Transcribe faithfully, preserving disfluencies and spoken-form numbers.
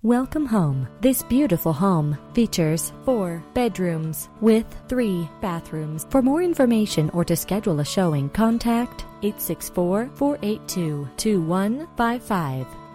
Welcome home. This beautiful home features four bedrooms with three bathrooms. For more information or to schedule a showing, contact eight six four, four eight two, two one five five.